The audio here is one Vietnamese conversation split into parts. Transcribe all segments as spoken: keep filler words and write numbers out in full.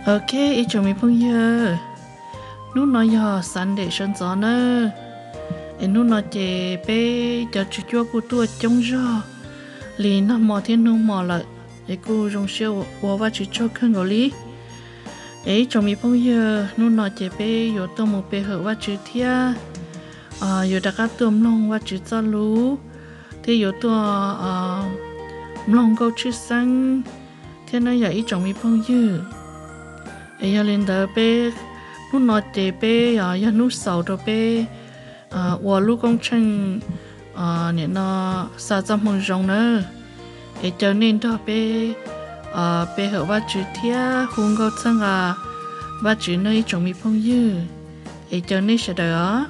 Ok, ý chồng mình phong giờ. Nú nói giờ sẵn để sân gió nơ. Em nú nói chè bê cho chú chúa của tôi trông rõ. Lì nó mò thiên nụ mò lại. Để cô rong siêu của và chú cho khăn gõ lý. Ấy chồng mình phong giờ. Nú nói chè bê yếu tông một bê hở và chú thia. Ờ, yếu đặc các tùm lòng và chú cho lú. Thế yếu tùm ờ lòng câu chú xăng. Thế nó giờ ý chồng mình phong giờ. Ấy giờ lên đó bê nú nói chè bê à giờ nú sầu đó bê à và lu công trình à nè nó sa trăm hồng rong nữa ấy cho nên đó bê à bê hợp và chữ thia hùng câu chân à và chữ nơi trong mi phong dư ấy cho nên sẽ đó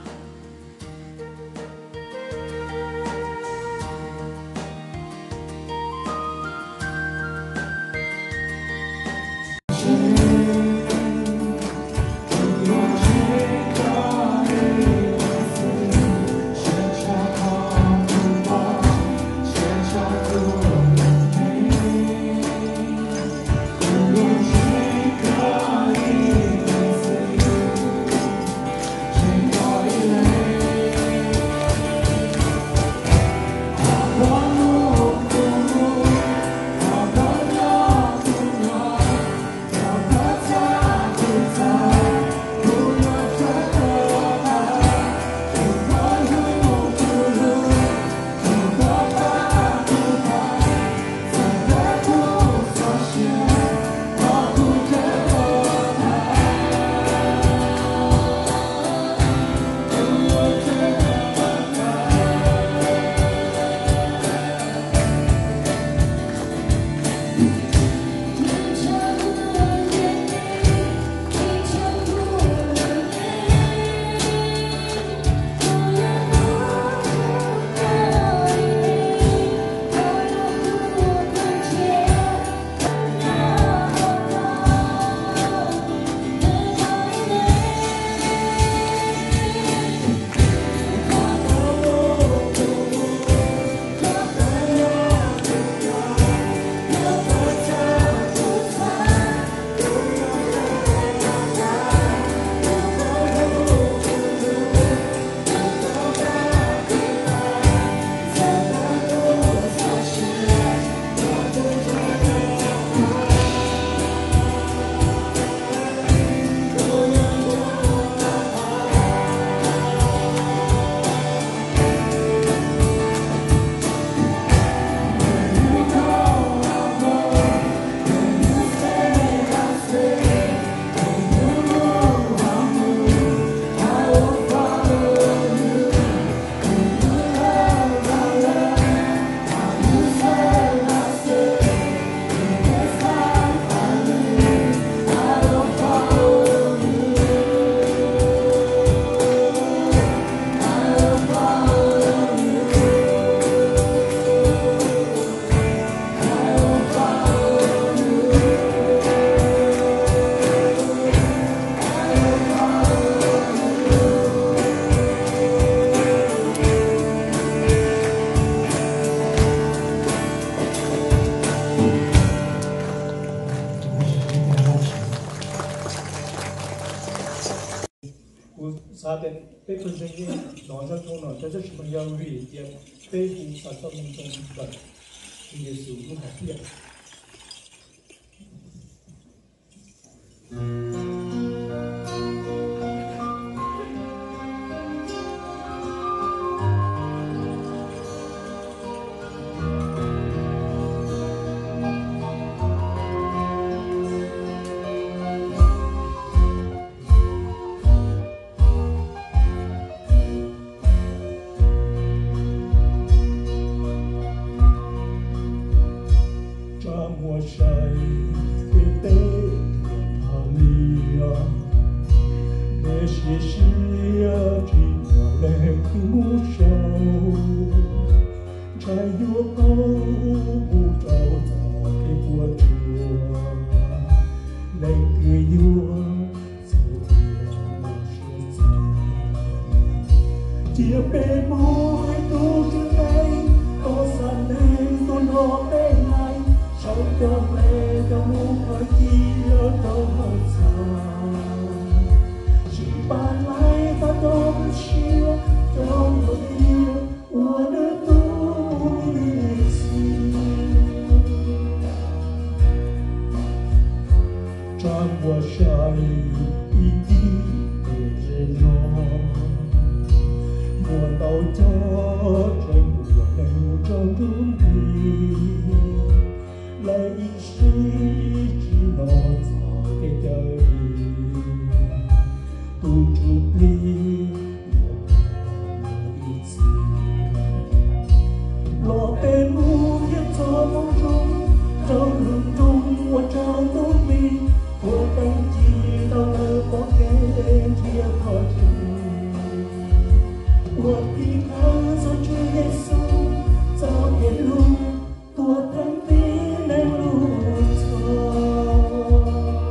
Saben representing Donja Tono, Judge Young Reed, yet faithful Satamon but in the Sioux here. Chia bê môi tu chưa đây, có sẵn nên tôn hộ bên này, sau cho mẹ cho muốn hỏi chi ở đâu 让我下一滴的日落，我到这真我能找到你，来一世只能找给掉你，不住你我一次，落bên u thiết cho mong trung trong hương trung我找到你。我等记到了我给天可知，我的他做主耶稣走的路，多疼的能路走。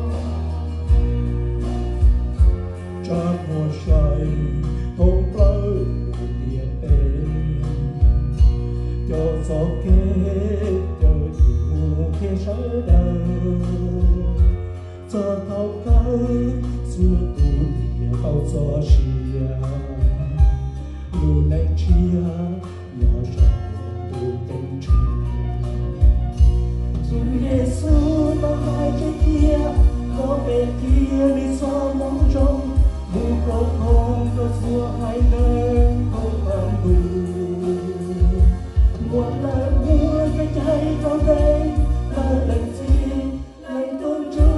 站我晒同胞的爱，要做给要有天上的。做到高，速度也好做事呀，路来去呀，要上路登车。主耶稣到海这天，我被天你所梦中，不沟通的所还能够帮助。我来我也在找人，来冷静，来懂主。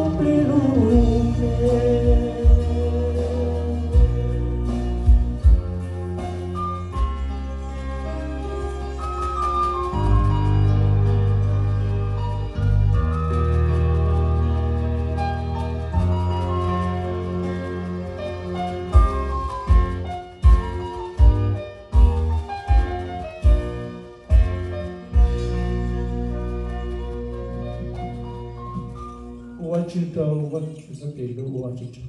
我知道我就是给了我知道。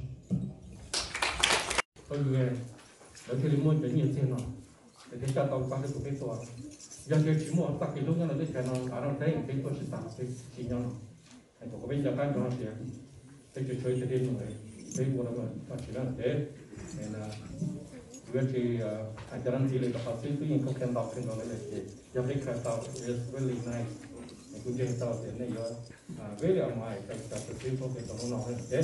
Tôi nghe, ở cái lý môn nhiều tiền nó, để cái cha tao qua cái cáiตัว, giờ cái chỉ muốn tắc cái lúc đó là cái nó ở đâu đấy cái tôi sẽ tạo cái chỉ nhau nó, cái tôi có bây giờ cái nó sẽ cái chuyện chơi cái đêm rồi, cái bộ đó nó chỉ là thế, nên là vừa chỉ anh cho nên chỉ là cái sự tự nhiên không khen đọc khen nó là cái, giờ cái cái tao is really nice, cái cũng chơi tao thì này giờ, với lại ngoài cái cái sự không khen nó nó thế.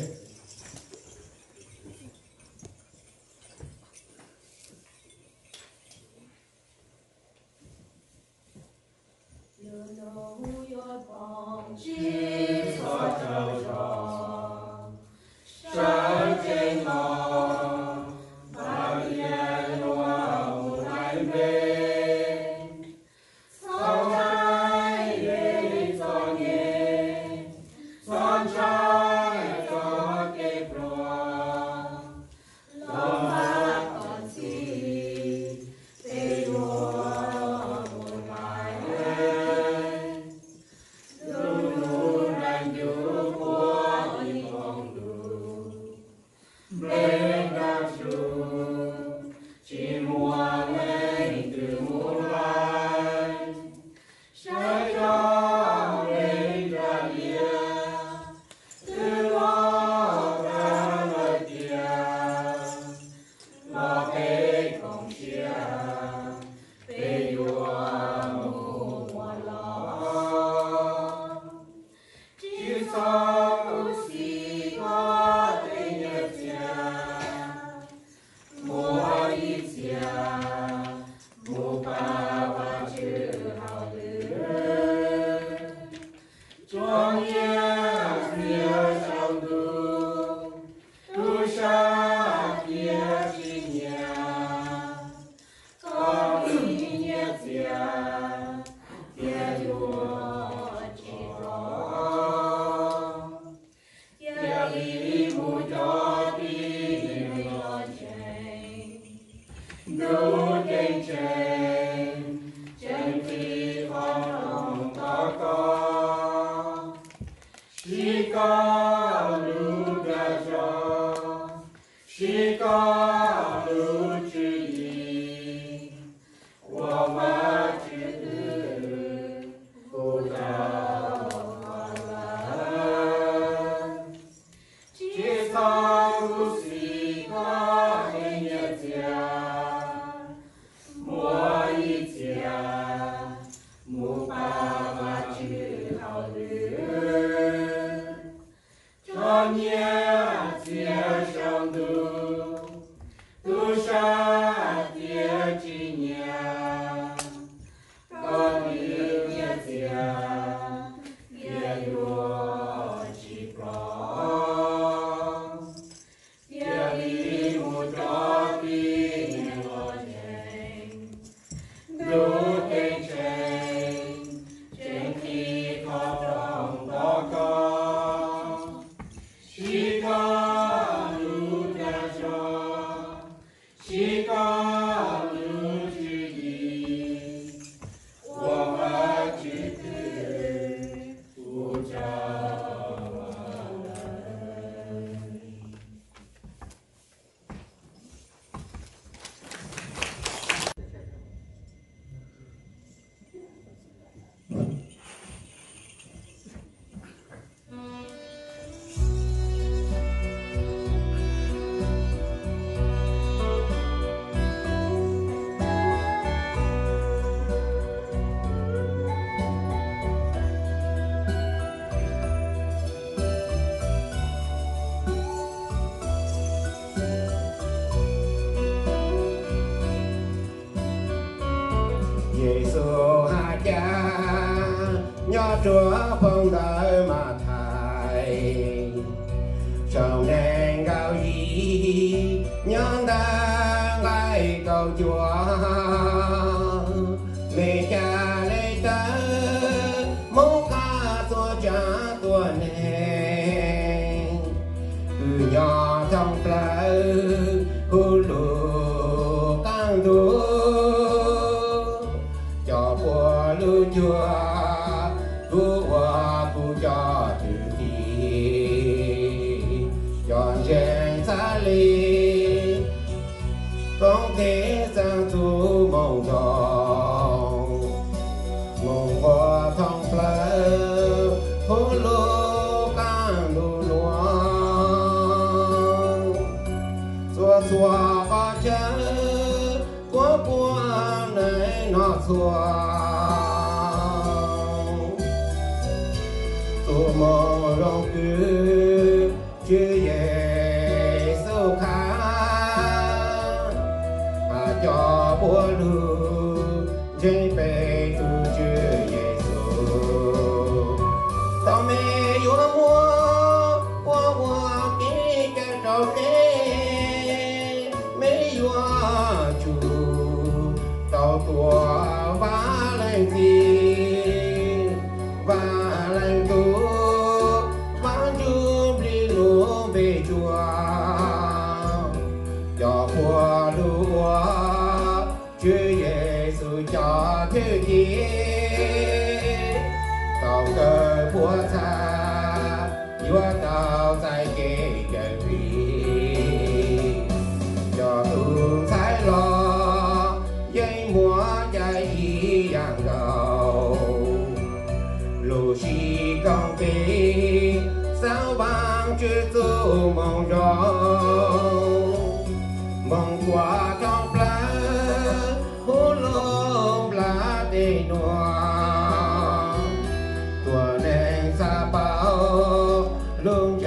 chúa phong đời mà thầy trong đèn gạo gì nhân đang ngay cầu chúa mẹ cha lấy ta mong ca cho cha tua nè cứ nhỏ trong plei hú lù căng đu cho bùa lưu chúa hú hoa hú cho chữ thì chọn trên xa ly không thể sang thu mong gió mong hoa thông plei hú lù căng đu xua xua ba chớ của của này nó xua xua mong rong cứ chưa về sâu khá à cho bùa lưu trên bề tu chưa về sâu tao mê yêu mua qua qua cái cái trâu cái chủ tàu tua vá lành gì và lành tu vá chum đi lúa về chùa cho qua lúa Chúa Giêsu cho thế kia tàu cơ búa xa vua tàu dài kê kê vì cho tu thái lo dây múa chạy dạng đầu lù xì con kê sao băng chưa tu mong gió mong qua trong lá hú lông lá tê noa tua neng sa bao lông